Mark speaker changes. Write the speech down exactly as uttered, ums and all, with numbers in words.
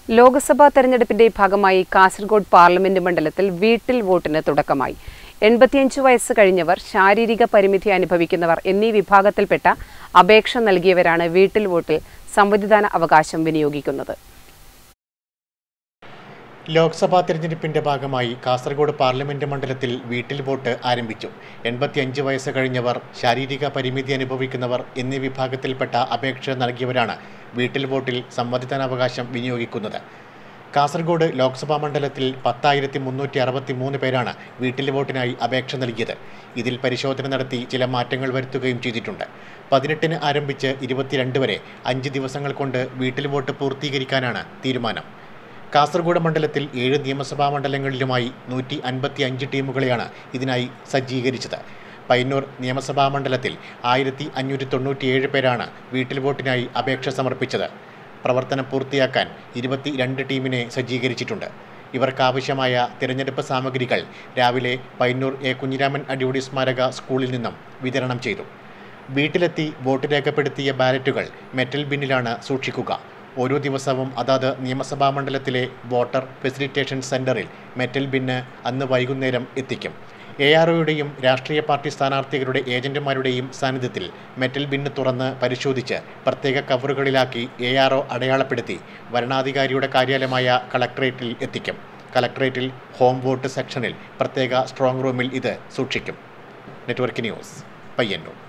Speaker 1: ലോക്സഭാ തെരഞ്ഞെടുപ്പിന്റെ ഭാഗമായി കാസർഗോഡ് പാർലമെന്റ് മണ്ഡലത്തിൽ വീട്ടിൽ വോട്ടിന് തുടക്കമായി. എൺപത്തിയഞ്ച് വയസ്സ് കഴിഞ്ഞവർ, ശാരീരിക പരിമിതി അനുഭവിക്കുന്നവർ എന്നീ വിഭാഗത്തിൽപ്പെട്ട അപേക്ഷ നൽകിയവരാണ് വീട്ടിൽ വോട്ടിൽ സമ്മതിദാന അവകാശം വിനിയോഗിക്കുന്നത്.
Speaker 2: ലോക്സഭാ തെരഞ്ഞെടുപ്പിന്റെ ഭാഗമായി കാസർഗോഡ് പാർലമെന്റ് മണ്ഡലത്തിൽ വീട്ടിൽ വോട്ട് ആരംഭിച്ചു. എൺപത്തിയഞ്ച് വയസ്സ് കഴിഞ്ഞവർ, ശാരീരിക പരിമിതി അനുഭവിക്കുന്നവർ എന്നീ വിഭാഗത്തിൽപ്പെട്ട അപേക്ഷ നൽകിയവരാണ് വീട്ടിൽ വോട്ടിൽ സമ്മതിദാനാവകാശം വിനിയോഗിക്കുന്നത്. കാസർഗോഡ് ലോക്സഭാ മണ്ഡലത്തിൽ പത്തായിരത്തി മുന്നൂറ്റി അറുപത്തി മൂന്ന് പേരാണ് വീട്ടിൽ വോട്ടിനായി അപേക്ഷ നൽകിയത്. ഇതിൽ പരിശോധന നടത്തി ചില മാറ്റങ്ങൾ വരുത്തുകയും ചെയ്തിട്ടുണ്ട്. പതിനെട്ടിന് ആരംഭിച്ച് ഇരുപത്തിരണ്ട് വരെ അഞ്ച് ദിവസങ്ങൾ കൊണ്ട് വീട്ടിൽ വോട്ട് പൂർത്തീകരിക്കാനാണ് തീരുമാനം. കാസർഗോഡ് മണ്ഡലത്തിൽ ഏഴ് നിയമസഭാ മണ്ഡലങ്ങളിലുമായി നൂറ്റി അൻപത്തി അഞ്ച് ടീമുകളെയാണ് ഇതിനായി സജ്ജീകരിച്ചത്. പയ്യന്നൂർ നിയമസഭാ മണ്ഡലത്തിൽ ആയിരത്തി അഞ്ഞൂറ്റി തൊണ്ണൂറ്റിയേഴ് പേരാണ് വീട്ടിൽ വോട്ടിനായി അപേക്ഷ സമർപ്പിച്ചത്. പ്രവർത്തനം പൂർത്തിയാക്കാൻ ഇരുപത്തി രണ്ട് ടീമിനെ സജ്ജീകരിച്ചിട്ടുണ്ട്. ഇവർക്കാവശ്യമായ തിരഞ്ഞെടുപ്പ് സാമഗ്രികൾ രാവിലെ പയ്യന്നൂർ എ കുഞ്ഞിരാമൻ അടിയോടി സ്മാരക സ്കൂളിൽ നിന്നും വിതരണം ചെയ്തു. വീട്ടിലെത്തി വോട്ട് രേഖപ്പെടുത്തിയ ബാലറ്റുകൾ മെറ്റൽ ബിന്നിലാണ് സൂക്ഷിക്കുക. ഓരോ ദിവസവും അതാത് നിയമസഭാ മണ്ഡലത്തിലെ വോട്ടർ ഫെസിലിറ്റേഷൻ സെന്ററിൽ മെറ്റൽ ബിന്ന് അന്ന് വൈകുന്നേരം എത്തിക്കും. എ ആർ ഒയുടെയും രാഷ്ട്രീയ പാർട്ടി സ്ഥാനാർത്ഥികളുടെ ഏജന്റുമാരുടെയും സാന്നിധ്യത്തിൽ മെറ്റൽ ബിന്ന് തുറന്ന് പരിശോധിച്ച് പ്രത്യേക കവറുകളിലാക്കി എ ആർ ഒ അടയാളപ്പെടുത്തി വരണാധികാരിയുടെ കാര്യാലയമായ കളക്ടറേറ്റിൽ എത്തിക്കും. കളക്ടറേറ്റിൽ ഹോം വോട്ട് സെക്ഷനിൽ പ്രത്യേക സ്ട്രോങ് റൂമിൽ ഇത് സൂക്ഷിക്കും. Network news, Payyanur.